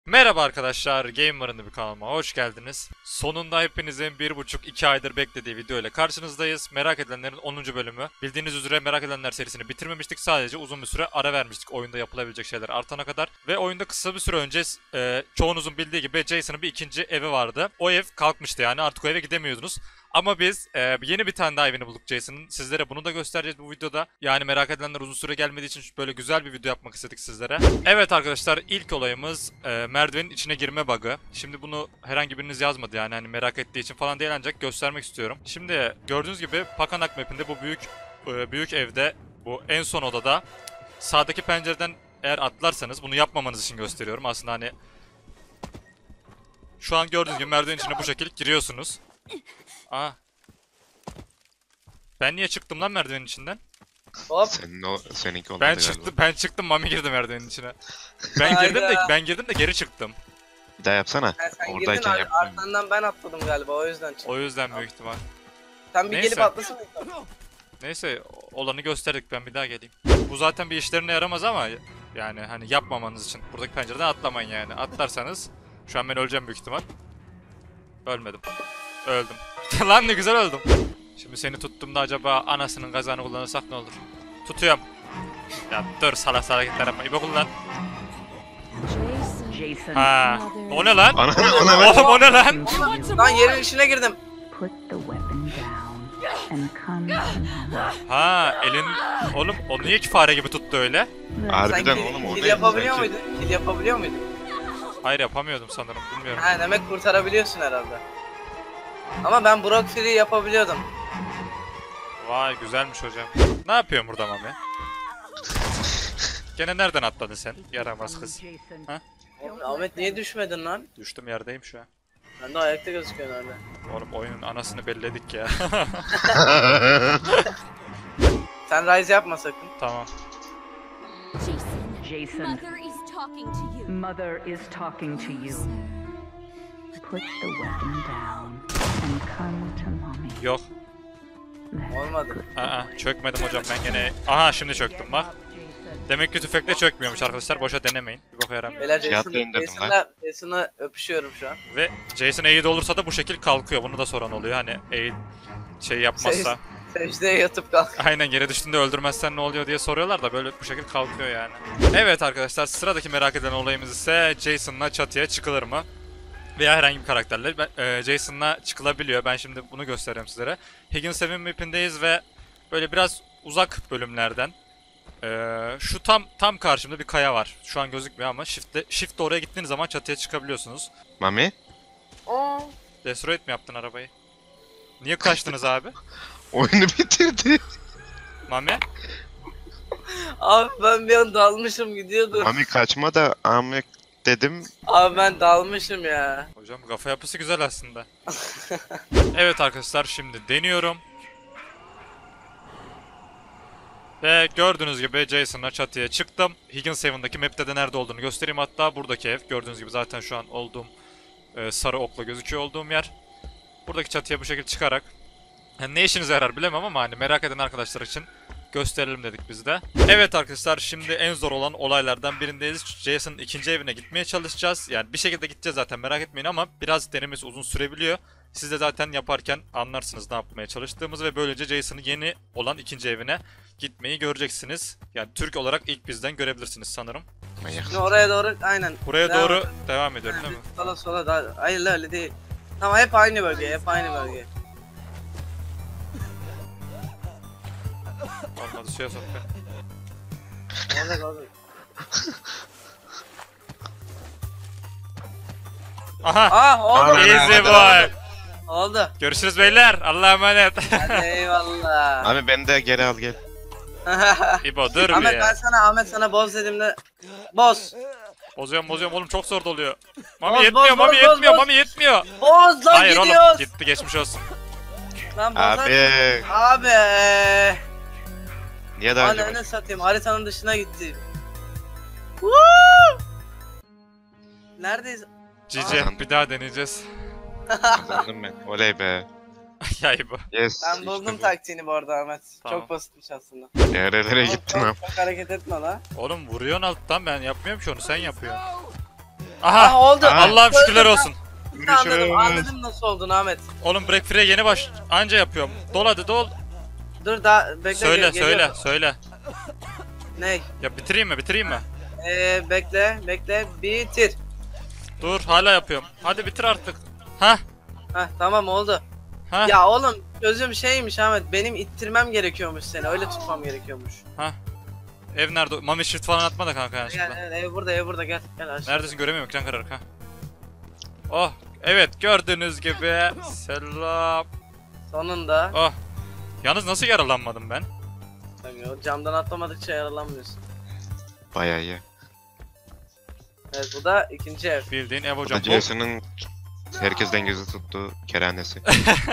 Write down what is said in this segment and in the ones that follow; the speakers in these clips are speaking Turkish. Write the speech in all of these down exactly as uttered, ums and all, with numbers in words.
Merhaba arkadaşlar, Gamer'ın bir kanalıma hoş geldiniz. Sonunda hepinizin bir buçuk iki aydır beklediği video ile karşınızdayız. Merak edilenlerin onuncu bölümü. Bildiğiniz üzere Merak Edenler serisini bitirmemiştik. Sadece uzun bir süre ara vermiştik oyunda yapılabilecek şeyler artana kadar. Ve oyunda kısa bir süre önce e, çoğunuzun bildiği gibi Jason'ın bir ikinci evi vardı. O ev kalkmıştı, yani artık o eve gidemiyordunuz. Ama biz e, yeni bir tane daha evini bulduk Jason'ın. Sizlere bunu da göstereceğiz bu videoda. Yani merak edenler uzun süre gelmediği için böyle güzel bir video yapmak istedik sizlere. Evet arkadaşlar, ilk olayımız e, merdivenin içine girme bug'ı. Şimdi bunu herhangi biriniz yazmadı, yani hani merak ettiği için falan değil, ancak göstermek istiyorum. Şimdi gördüğünüz gibi Pakanak map'inde bu büyük e, büyük evde, bu en son odada sağdaki pencereden eğer atlarsanız, bunu yapmamanız için gösteriyorum. Aslında hani şu an gördüğünüz gibi merdivenin içine bu şekilde giriyorsunuz. Aa. Ben niye çıktım lan merdivenin içinden? Hop. Senin o seninki olmadı Ben galiba. çıktım, ben çıktım, Mami girdi merdivenin içine. Ben girdim de Hayda. ben girdim de geri çıktım. Bir daha yapsana. Ha, sen girdin Oradayken ar- yapmıyorum. arkandan ben atladım galiba o yüzden çıktım. O yüzden büyük ihtimal. Sen bir Neyse. gelip atlasın. Neyse, olanı gösterdik, ben bir daha geleyim. Bu zaten bir işlerine yaramaz ama yani hani yapmamanız için buradaki pencereden atlamayın yani. Atlarsanız şu an ben öleceğim büyük ihtimal. Ölmedim. Öldüm. Lan ne güzel öldüm. Şimdi seni tuttuğumda acaba anasının gazanı kullanırsak ne olur? Tutuyorum. Ya dur, salak salak hareketler yapma. İbo kullan. Jason. Ha. O ne lan? Ana ana ana. Oğlum o ne lan? Lan yerin içine girdim. Put the weapon down and come to me. Ha, elin... Oğlum o niye ki fare gibi tuttu öyle? Harbiden Sen oğlum o kill ne? yapabiliyor Sanki- muydun? Kill yapabiliyor muydun? Hayır, yapamıyordum sanırım, bilmiyorum. Ha demek kurtarabiliyorsun herhalde. Ama ben Brock Free yapabiliyordum. Vay, güzelmiş hocam. Ne yapıyorsun burada Mami? Gene nereden atladın sen? Yaramaz kız. Jason. Ha? Oğlum, Ahmet niye düşmedin lan? Düştüm, yerdeyim şu an. Ben de ayakta gözüküyorsun öyle. Oğlum oyunun anasını belledik ya. Sen Rise yapma sakın. Tamam. Jason, Jason. Mother is talking to you. Mother is talking to you. Put the weapon down and come to mommy. Yok. Olmadı. Aa, çökmedim hocam ben gene. Aha, şimdi çöktüm bak. Demek ki tüfekle çökmüyormuş arkadaşlar. Boşa denemeyin. Bir boka yaramıyor. Beyler Fiyatla Jason'la indirdim Jason'la Jason'la öpüşüyorum şu an. Ve Jason eğit olursa da bu şekil kalkıyor. Bunu da soran oluyor. Hani eğit şey yapmazsa. Secdeye yatıp kalk. Aynen, yere düştüğünde öldürmezsen ne oluyor diye soruyorlar da böyle bu şekilde kalkıyor yani. Evet arkadaşlar, sıradaki merak edilen olayımız ise Jason'la çatıya çıkılır mı? Veya herhangi bir karakterle Ben- e, Jason'la çıkılabiliyor. Ben şimdi bunu göstereyim sizlere. Higgins evin mapindeyiz ve böyle biraz uzak bölümlerden. e, şu tam tam karşımda bir kaya var. Şu an gözükmüyor ama shift'le shift'le oraya gittiğiniz zaman çatıya çıkabiliyorsunuz. Mami? Aa. Destroy mi yaptın arabayı? Niye kaçtınız abi? Oyunu bitirdi. Mami? Abi ben bir an dalmışım gidiyordum. Mami kaçma da Ahmet dedim. Abi ben dalmışım ya. Hocam kafa yapısı güzel aslında. Evet arkadaşlar, şimdi deniyorum. Ve gördüğünüz gibi Jason'la çatıya çıktım. Higgins Haven'daki map'te de nerede olduğunu göstereyim, hatta buradaki ev. Gördüğünüz gibi zaten şu an olduğum e, sarı okla gözüküyor olduğum yer. Buradaki çatıya bu şekilde çıkarak, yani ne işinize yarar bilemem ama hani merak eden arkadaşlar için gösterelim dedik biz de. Evet arkadaşlar, şimdi en zor olan olaylardan birindeyiz. Jason'ın ikinci evine gitmeye çalışacağız. Yani bir şekilde gideceğiz zaten, merak etmeyin, ama biraz denemesi uzun sürebiliyor. Siz de zaten yaparken anlarsınız ne yapmaya çalıştığımızı ve böylece Jason'ın yeni olan ikinci evine gitmeyi göreceksiniz. Yani Türk olarak ilk bizden görebilirsiniz sanırım. Manyak. Şimdi oraya doğru aynen. Buraya Devam doğru et. devam ediyorum değil mi? Sola sola da. Hayır lan, öyle değil. Tamam, hep aynı bölge, hep aynı bölge. Olmadı, suya sok be. Olacak olacak. Aha! Ah oldu. Aa, Easy hadi, boy! Oldu. Görüşürüz beyler. Allah'a emanet. Hadi eyvallah. Abi beni de geri al gel. İbo dur bir Ahmet ben ya. sana Ahmet sana boz dediğimde boz. Bozuyorum bozuyorum oğlum, çok zor doluyor. Mami Boz, yetmiyor, boz, Mami boz, boz, yetmiyor, boz. Mami yetmiyor. Boz lan Hayır oğlum, gidiyoruz. gitti, geçmiş olsun. Lan bozar. Abi. Abi. Niye daha önce? Ananı satayım, haritanın dışına gitti. Woo! Neredeyiz? Cici, bir daha deneyeceğiz. Kazandım ben. Oley be. Ya İbo. Yes. Ben buldum taktiğini bu arada Ahmet. Tamam. Çok basitmiş aslında. Nerelere Çok- gittin çok, am? çok hareket etme la. Oğlum vuruyorsun alttan, ben yapmıyorum ki onu, sen yapıyorsun. Ah Aha. oldu. Aha. Allah'ım şükürler Öldüm, olsun. ben Anladım, Görüşürüz. anladım nasıl olduğunu Ahmet. Oğlum break free'ye yeni baş... Anca yapıyorum. Dol hadi dol. Dur daha bekle. Söyle gel- söyle geliyorum. söyle. Ne? Ya bitireyim mi bitireyim mi? Ee, bekle bekle bitir. Dur hala yapıyorum. Hadi bitir artık. Hah. Heh tamam oldu. Hah. Ya oğlum çözüm şeymiş Ahmet, benim ittirmem gerekiyormuş seni, öyle tutmam gerekiyormuş. Ev nerede? Mami shift falan atma da kanka yanlışlıkla. Gel, gel ev burada ev burada gel gel aşağı. Neredesin göremiyorum ekran kararık ha. Oh evet gördüğünüz gibi. Selam. Sonunda. Oh. Yalnız nasıl yaralanmadım ben? Tabii, o camdan atlamadıkça yaralanmıyorsun. Bayağı iyi. Evet bu da ikinci ev. Bildiğin ev Bu hocam. da Jason'ın herkesten gizli tuttuğu kerhanesi.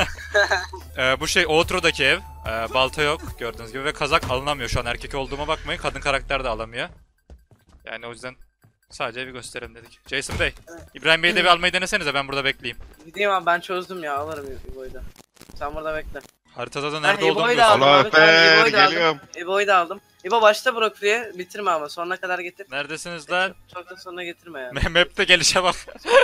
Ee, bu şey outro'daki ev. Ee, balta yok gördüğünüz gibi ve kazak alınamıyor şu an, erkek olduğuma bakmayın, kadın karakter de alamıyor. Yani o yüzden sadece evi gösterelim dedik. Jason Bey, İbrahim Bey'i de bir almayı denesenize, ben burada bekleyeyim. Gideyim abi, ben çözdüm ya, alırım İbo'yu da. Sen burada bekle. Haritada da nerede Ben olduğunu İbo'yu da aldım. göster. Allah abi, tamam, Ekber İbo'yu da aldım. geliyorum. İbo'yu da aldım. İbo başta Brock Free'ye bitirme ama sonuna kadar getir. Neredesiniz lan? Çok da sonuna getirme yani. Map'te gelişe bak.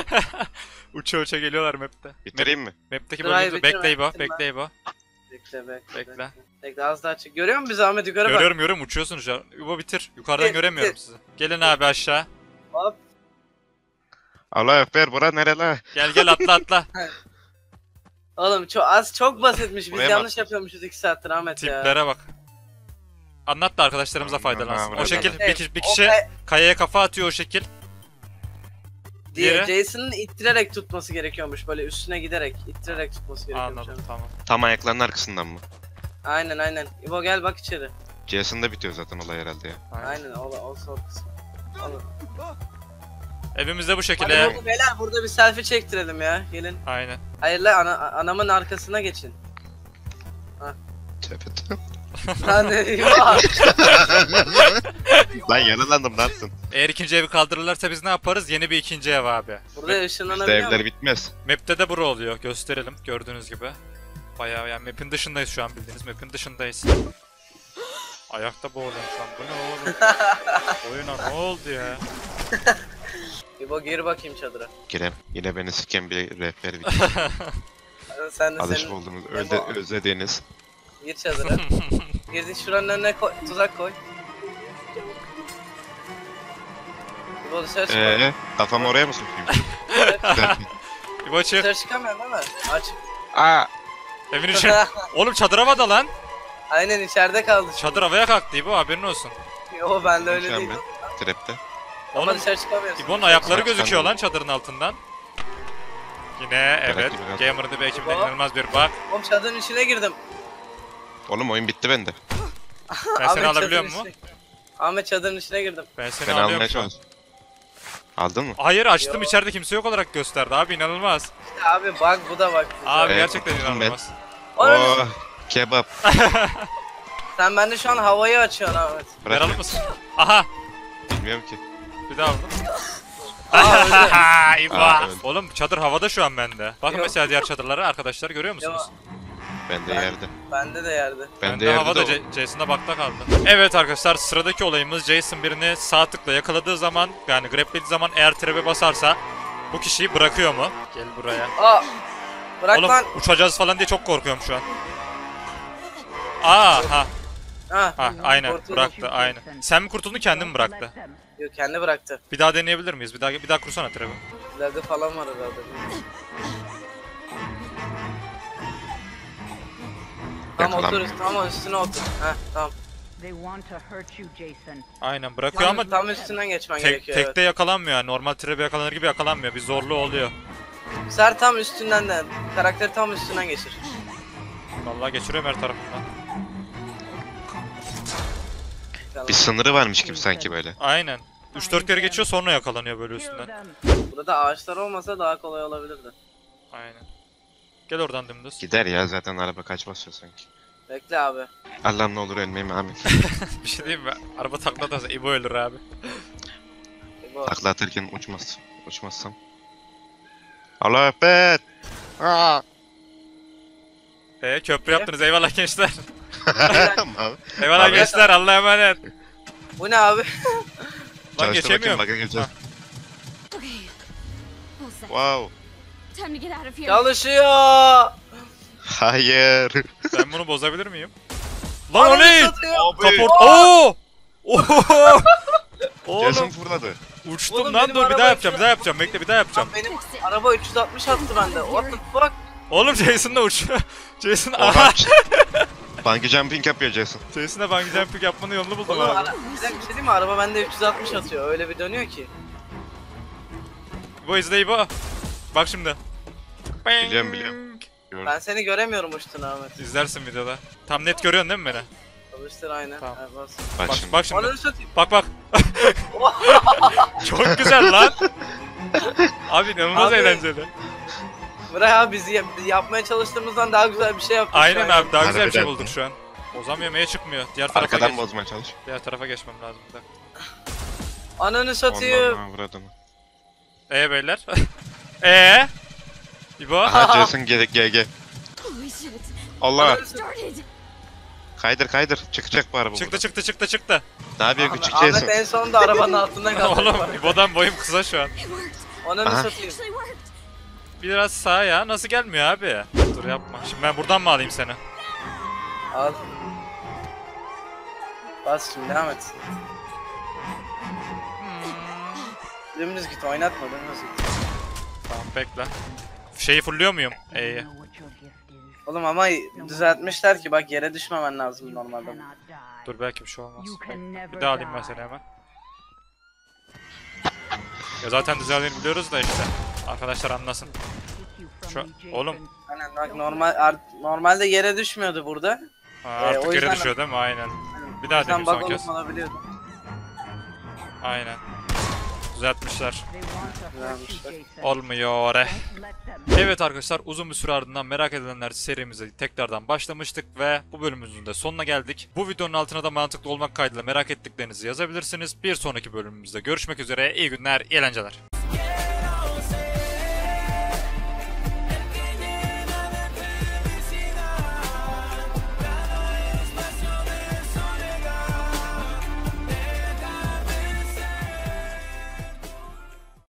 uça uça geliyorlar map'te. Bitireyim mi? Map'teki Dur, hayır, bölümde bitirme, bekle İbo, bitirme. bekle İbo. Bekle bekle. Bekle. Bekle az daha çık. Görüyor musun bizi Ahmet, yukarı bak. Görüyorum görüyorum, uçuyorsunuz şu an. İbo bitir. Yukarıdan Bitir, göremiyorum bitir. sizi. Gelin abi aşağı. Hop. Allah Ekber bura nere la? Gel gel atla atla. Oğlum çok az, çok basitmiş. Biz Buraya yanlış yapıyormuşuz iki saattir Ahmet ya. Tiplere bak. Anlat da arkadaşlarımıza Aman, faydalansın. aman, O şekil aman. bir, kişi- bir O kişi kay- kayaya kafa atıyor o şekil. diye Diğeri? Jason'ın ittirerek tutması gerekiyormuş, böyle üstüne giderek ittirerek tutması gerekiyormuş. Anladım Ahmet. tamam. Tam ayaklarının arkasından mı? Aynen aynen. İbo gel bak içeri. Jason'da bitiyor zaten olay herhalde ya. Aynen. Aynen o o sol kısmı. Oğlum. Evimizde bu Hadi şekilde. burada beyler, burada bir selfie çektirelim ya. Gelin. Aynen. Hayırlı ana, anamın arkasına geçin. Tövbe tövbe. Lan İbo. Lan yaralandım ne yaptın? Eğer ikinci evi kaldırırlarsa biz ne yaparız? Yeni bir ikinci ev abi. Burada Bizde ışınlanabiliyor evler mu? bitmez. Map'te de bura oluyor. Gösterelim gördüğünüz gibi. Bayağı yani map'in dışındayız şu an, bildiğiniz map'in dışındayız. Ayakta boğuluyorum şu an. Bu ne oğlum? Oyuna ne oldu ya? İbo gir bakayım çadıra. Girem. Yine beni siken bir rehber bir Sen de alışık senin olduğunuz, özle, özlediğiniz. gir çadıra. Girdin şuranın önüne koy, tuzak koy. İbo dışarı çık. Eee kafamı oraya mı sokayım? İbo çık. Dışarı çıkamıyorsun değil mi? Aç. Aa! Evin içi. Oğlum çadır havada lan. Aynen içeride kaldı. şimdi. Çadır havaya kalktı İbo, haberin olsun. Yo ben de öyle Şu an değil. ben trapte. Ama Oğlum dışarı çıkamıyorsun. İbo'nun ayakları Saklan gözüküyor oğlum. lan çadırın altından. Yine evet. gibi biraz. Gamer'ın da ekibinde İbo. inanılmaz bir bak. Oğlum çadırın içine girdim. Oğlum oyun bitti bende. Ben seni Ahmet alabiliyor çadırın mu? içine- Ahmet çadırın içine girdim. Ben seni Beni alıyorum almaya şu an. çalış. Aldın mı? Hayır açtım, Yo. içeride kimse yok olarak gösterdi abi, inanılmaz. İşte abi bak bu da bak. Abi Evet, gerçekten oturdum ben. inanılmaz. Oğlum Oh! Kebap. sen bende şu an havayı açıyorsun Ahmet. Bırak Ver alır ya. mısın? Aha Bilmiyorum ki. bir daha aldım. Aa, öyle. İbo. Aa, öyle. Oğlum çadır havada şu an bende. Bakın Yok. mesela diğer çadırlara arkadaşlar, görüyor musunuz? Bende Ben- yerde. Bende de yerde. Bende Bende yerde havada de o. J- Jason'da bakta kaldı. Evet arkadaşlar, sıradaki olayımız Jason birini sağ tıkla yakaladığı zaman, yani graplediği zaman eğer trap'e basarsa bu kişiyi bırakıyor mu? Gel buraya. Aa! Bırak Oğlum lan. uçacağız falan diye çok korkuyorum şu an. Aa ha Ha. ha aynen Kurtuldum. bıraktı aynen. Sen mi kurtuldun, kendin mi bıraktı? Yok kendi bıraktı. Bir daha deneyebilir miyiz? Bir daha bir daha kursana trap'i. Lagı falan var herhalde. Tamam Yakalanmıyor. otur, tamam üstüne otur. Heh tamam. They want to hurt you, Jason. Aynen bırakıyor ama Tam, tam üstünden geçmen tek, gerekiyor. tekte yakalanmıyor yani. Normal trap'e yakalanır gibi yakalanmıyor. Bir zorluğu oluyor. Evet. Ser tam üstünden de. Karakteri tam üstünden geçir. Vallahi geçiriyorum her tarafından. Tamam. Bir sınırı varmış gibi sanki böyle. Aynen. üç dört kere geçiyor sonra yakalanıyor böyle Kill üstünden. them. Burada ağaçlar olmasa daha kolay olabilirdi. Aynen. Gel oradan dümdüz. Gider ya zaten araba kaç basıyor sanki. Bekle abi. Allah'ım ne olur ölmeyeyim abi. Bir şey diyeyim mi? Araba takla atarsa İbo ölür abi. Bu. Takla atarken uçmaz. Uçmazsam. Allah Ekber. Aa! Ee, köprü yaptınız, eyvallah gençler. Abi, Eyvallah Abi- gençler, Allah'a emanet. Bu ne abi? Lan çalıştır bakayım, geçemiyorum. bakayım geçeceğim. All set. Wow. Time to get out of here. Çalışıyor. Hayır. Ben bunu bozabilir miyim? Lan o Ananı ne? satıyor. Kaport. Oo! Oho! Jason Oğlum fırladı. uçtum Oğlum, lan benim dur bir araba daha yapacağım uçuyor. bir daha yapacağım bekle bir daha yapacağım. Lan benim araba üç yüz altmış attı bende. What the fuck? Oğlum Jason'la uçuyor. Jason aha. Oha. Bungee jumping yapıyor Jason. Jason'la bungee jumping yapmanın yolunu buldum Oğlum abi. ara, bir dakika bir şey diyeyim mi? Araba bende üç yüz altmış atıyor. Öyle bir dönüyor ki. Bu izleyi bu. Bak şimdi. Biliyorum, biliyorum. Ben seni göremiyorum uçtun Ahmet. İzlersin videoda. Tam net görüyorsun değil mi beni? Çalıştır aynen. Tamam. Ha, bas. Bak Bak şimdi. bak şimdi. Ananı satayım. Bak bak. Çok güzel lan. Abi inanılmaz Abi, eğlenceli. Bırak abi bizi yap- yapmaya çalıştığımızdan daha güzel bir şey yaptık. Aynen şu an. abi daha güzel bir şey Harbiden. bulduk şu an. Ozan yemeğe çıkmıyor. Diğer tarafa Arkadan geç. bozmaya çalış. Diğer tarafa geçmem lazım bir dakika. Ananı satayım. Ondan vurdum. Ee beyler. Ee? İbo. Aha Jason G G G. Holy shit. Allah. Ananı satayım. Started. Kaydır kaydır. Çıkacak bu araba Çıktı buradan. çıktı çıktı çıktı. Ne yapıyor Ahmet, küçük Ahmet Jason? en sonunda arabanın altında kaldı. Oğlum İbo'dan boyum kısa şu an. It worked. Ananı Aha. satayım. Actually worked. Biraz sağa ya. Nasıl gelmiyor abi? Dur yapma. Şimdi ben buradan mı alayım seni? Al. Bas şimdi devam et. Dümdüz git oynatma dümdüz git. Tamam bekle. Şeyi fulluyor muyum? E'yi. Know what your gift is. Oğlum ama düzeltmişler ki bak yere düşmemen lazım normalde. Cannot die. Dur belki bir şey olmaz. You can never Bir daha alayım ben die. seni hemen. Ya zaten düzeldiğini biliyoruz da işte. Arkadaşlar anlasın. Take you from Şu me, Jason. oğlum. Aynen bak normal art- normalde yere düşmüyordu burada. Ha, Ee, artık o geri yüzden- düşüyor değil mi? Aynen. Bir O daha yüzden deneyim son bug kez. olup olabiliyordu. Aynen. Düzeltmişler. They want to hurt you, Güzelmiş. Jason. Olmuyor. eh. Don't let them. Evet arkadaşlar uzun bir süre ardından merak edilenler serimize tekrardan başlamıştık ve bu bölümümüzün de sonuna geldik. Bu videonun altına da mantıklı olmak kaydıyla merak ettiklerinizi yazabilirsiniz. Bir sonraki bölümümüzde görüşmek üzere. İyi günler, iyi eğlenceler.